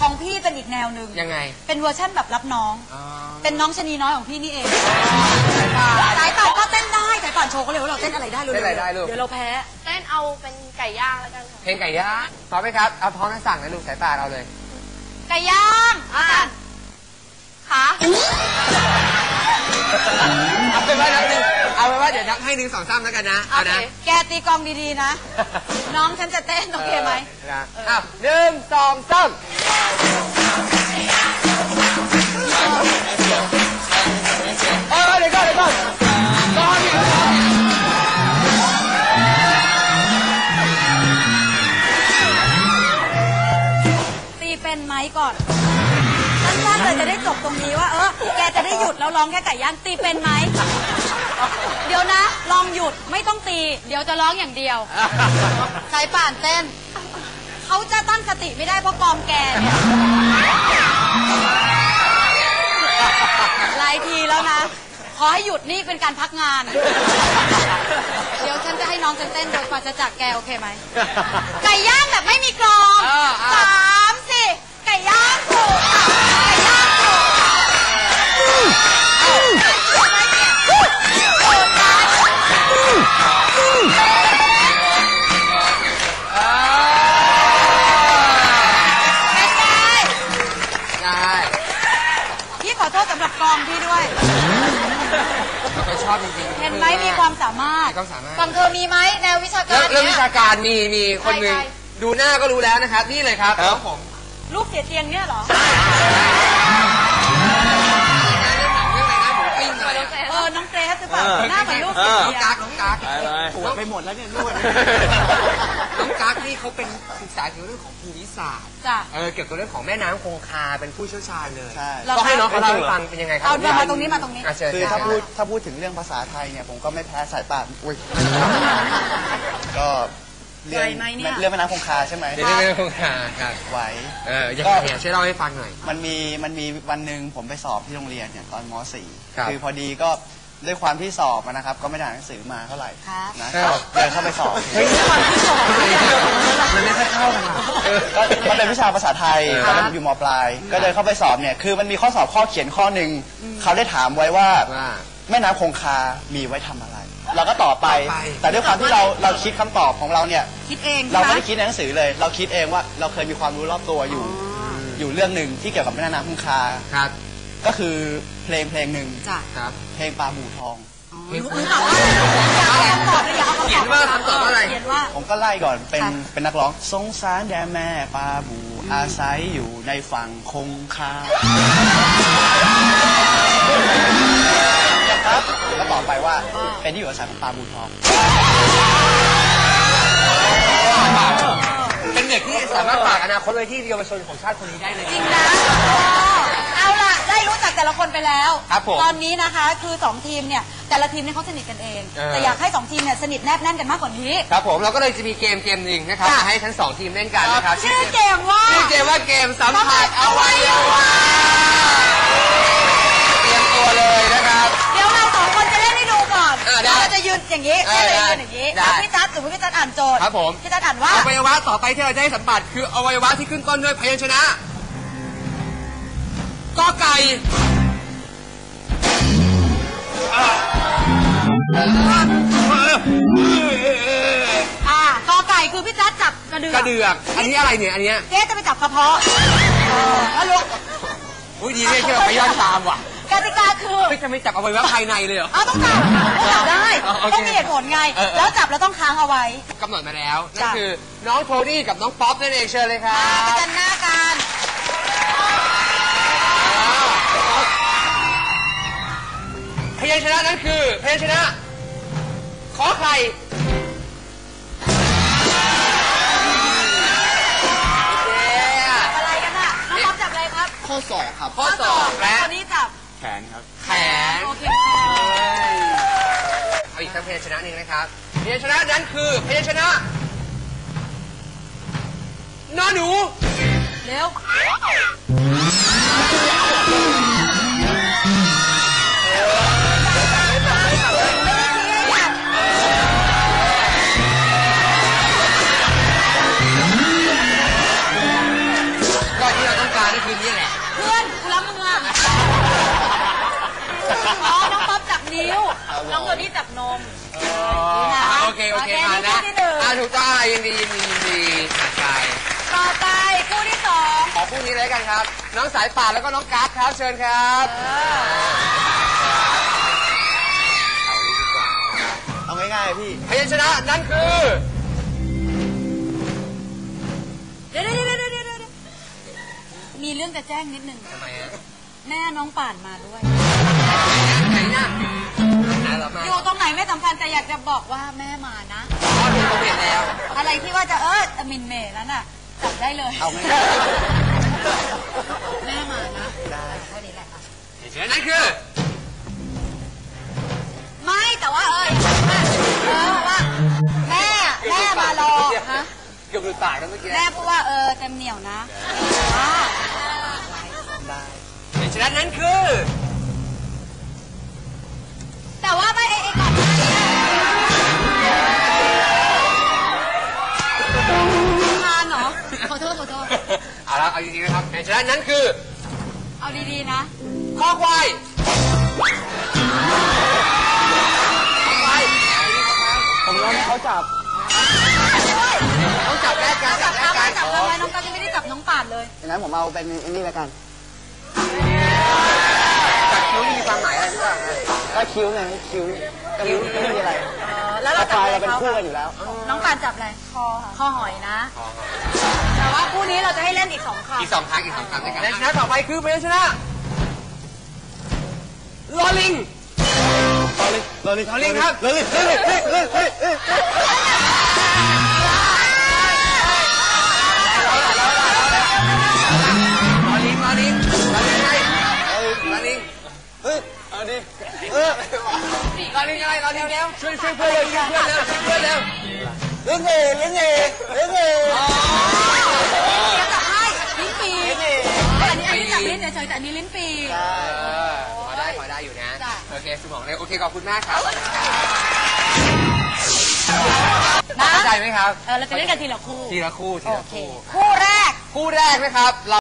ของพี่เป็นอีกแนวหนึ่งยังไงเป็นเวอร์ชั่นแบบรับน้องเป็นน้องชนีน้อยของพี่นี่เองสายป่านก็เต้นได้สายป่านโชว์เขาเลยว่าเราเต้นอะไรได้เลยเดี๋ยวเราแพ้เต้นเอาเป็นไก่ย่างแล้วกันเพลงไก่ย่างพร้อมไหมครับเอาพร้อมทั้งสั่งนะลูกสายป่านเอาเลยไก่ย่างขาเอาเป็นว่านับหนึ่งเอาเป็นว่าเดี๋ยวนับให้1 2 3แล้วกันนะเอานะแกตีกองดีๆนะน้องฉันจะเต้นโอเคไหมอ้าว1 2 3เดี๋ยวก่อนตีเป็นไหมก่อนสั้นๆเลยจะได้จบตรงนี้ว่าแกจะได้หยุดแล้วร้องแค่ไก่ย่างตีเป็นไหมเดี๋ยวนะลองหยุดไม่ต้องตีเดี๋ยวจะร้องอย่างเดียวสายป่านเต้นเขาจะตั้งสติไม่ได้เพราะกองแกเนี่ยหลายทีแล้วนะขอให้หยุดนี่เป็นการพักงานเดี๋ยวฉันจะให้น้องฉันเต้นโดยปราศจากแกโอเคไหมไก่ย่างแบบไม่มีกรอง3 4ไก่ย่างถูกไก่ย่างถูกพี่ขอโทษสำหรับกองพี่ด้วยเขาชอบจริงๆเห็นไหมมีความสามารถฝั่งเธอมีไหมแนววิชาการเรื่องวิชาการมีคนหนึ่งดูหน้าก็รู้แล้วนะครับนี่เลยครับผมลูกเสียเตียงเนี่ยเหรอน้องเกรซหรือเปล่าหน้าเหมือนลูกเสียเตียงน้องกั๊กปวดไปหมดแล้วเนี่ยนวดน้องกั๊กนี่เขาเป็นศึกษาเกี่ยวกับเรื่องของภูมิศาสตร์เกี่ยวกับเรื่องของแม่น้ำคงคาเป็นผู้เชี่ยวชาญเลยก็ให้น้องเขาเล่าให้ฟังเป็นยังไงครับเอามาตรงนี้คือถ้าพูดถึงเรื่องภาษาไทยเนี่ยผมก็ไม่แพ้สายป่านก็เรื่องแม่น้ำคงคาใช่ไหมเรื่องแม่น้ำคงคาครับไหวยังไงช่วยเล่าให้ฟังหน่อยมันมีวันหนึ่งผมไปสอบที่โรงเรียนเนี่ยตอนม.4 คือพอดีก็ด้วยความที่สอบนะครับก็ไม่ได้หนังสือมาเท่าไหร่นะเดินเข้าไปสอบมันไม่ค่อยเข้ากันก็มันเป็นวิชาภาษาไทยตอนนั้นอยู่ม.ปลายก็เดินเข้าไปสอบเนี่ยคือมันมีข้อสอบข้อเขียนข้อหนึ่งเขาได้ถามไว้ว่าแม่น้ำคงคามีไว้ทำอะไรเราก็ตอบไปแต่ด้วยความที่เราคิดคำตอบของเราเนี่ยคิดเองเราไม่ได้คิดในหนังสือเลยเราคิดเองว่าเราเคยมีความรู้รอบตัวอยู่เรื่องหนึ่งที่เกี่ยวกับแม่น้ำคงคาก็คือเพลงหนึ่งเพลงปลาบูทองเขียนว่าคำตอบอะไรผมก็ไล่ก่อนเป็นนักร้องสงสารแด่แม่ปลาบูอาศัยอยู่ในฝั่งคงคาครับแล้วต่อไปว่าเป็นที่อยู่อาศัยของปลาบูทองเป็นเด็กที่สามารถฝากอนาคตไว้ที่เยาวชนของชาติคนนี้ได้เลยจริงนะเอาล่ะได้รู้จักแต่ละคนไปแล้วตอนนี้นะคะคือ2ทีมเนี่ยแต่ละทีมเนี่ยเขาสนิทกันเองแต่อยากให้2ทีมเนี่ยสนิทแนบแน่นกันมากกว่านี้ครับผมเราก็เลยจะมีเกมหนึ่งนะครับจะให้ทั้ง2ทีมเล่นกันนะครับชื่อเกมว่าเกมสัมผัสอวัยวะเตรียมตัวเลยนะครับเดี๋ยวเรา2คนจะเล่นให้ดูก่อนเราจะยืนอย่างนี้ให้เลยยืนอย่างนี้พี่จัดสมมติพี่จัดอ่านโจทย์ครับผมพี่จัดอ่านว่าอวัยวะต่อไปที่เราจะให้สัมผัสคืออวัยวะที่ขึ้นต้นด้วยพยัญชนะกอไก่กอไก่คือพี่จัดจับกระเดือกอันนี้อะไรเนี่ยอันนี้เจ๊จะไปจับกระเพาะแล้วลุกดีเนี่ยที่เราไปย้อนตามว่ะกติกาคือจะไม่จับอวัยวะภายในเลยเหรอต้องจับได้ต้องมีเหตุผลไงแล้วจับแล้วต้องค้างเอาไว้กำหนดมาแล้วนั่นคือน้องโทนี่กับน้องป๊อปนั่นเองเชิญเลยครับประจันหน้ากันพยัญชนะนั้นคือพยัญชนะขอไข่อะไรกันน่ะน้องป๊อปจับอะไรครับข้อศอกครับข้อศอกและคนนี้จับแขนครับแขนโอเคเอาอีกสักพยัญชนะหนึ่งนะครับพยัญชนะนั้นคือพยัญชนะนอหนูเร็วก็ที่เราต้องกเพื่อนกูรักมึงอ่ะอ๋อน้องป๊อปจับนิ้วน้องตัวนี้จับนมโอเคมานะถูกต้องยินดีไปต่อไปคู่ที่สองขอคู่นี้เลยกันครับ น้องสายป่านแล้วก็น้องกั๊กครับเชิญครับเอาง่ายๆพี่พยัญชนะนั่นคือเดี๋ยวมีเรื่องจะแจ้งนิดนึงทำไมฮะแม่น้องป่านมาด้วยไหนนะไหนหรอมาอยู่ตรงไหนไม่สำคัญแต่อยากจะบอกว่าแม่มานะอ๋อผมเห็นแล้วอะไรที่ว่าจะมินเมย์นั้นน่ะจับได้เลยเอาไหมแม่มานะได้เท่านี้แหละค่ะพยัญชนะนั่นคือไม่แต่ว่าว่าแม่มารอฮะเกือบหลุดปากแล้วเมื่อกี้แม่พูดว่าเต็มเหนียวนะได้พยัญชนะนั่นคือแต่ว่าไม่ไอ้ก่อนหน้านี้ทานเหรอขอโทษเอาละเอาจริงๆนะครับพยัญชนะนั่นคือเอาดีๆนะคอควายผมรอให้เขาจับต้องจับแรกกันจับแรกกันจับทำไมน้องก็จะไม่ได้จับน้องป่านเลยงั้นผมเอาเป็นอันนี้แล้วกันจับคิ้วมีความหมายอะไรหรือเปล่าก็คิ้วไงคิ้วก็ไม่มีอะไรแล้วเราจับเราเป็นคู่กันอยู่แล้วน้องป่านจับอะไรคอหอยนะแต่ว่าคู่นี้เราจะให้เล่นอีก2 คำอีก2 ครั้งด้วยกันพยัญชนะต่อไปคือพยัญชนะลอลิงลอลิงครับลอลิงเฮ้ยเอาดิลอลิงอะไรลอลิงเร็วช่วยเพื่อนเร็วเล่นเองเดี๋ยวจับให้ลิ้นปีอันนี้จับลิ้นเฉยๆแต่อันนี้ลิ้นปีพอได้อยู่นะโอเคสมองเลยโอเคขอบคุณมากครับเข้าใจไหมครับเราจะเล่นกันทีละคู่คู่คู่แรกนะครับ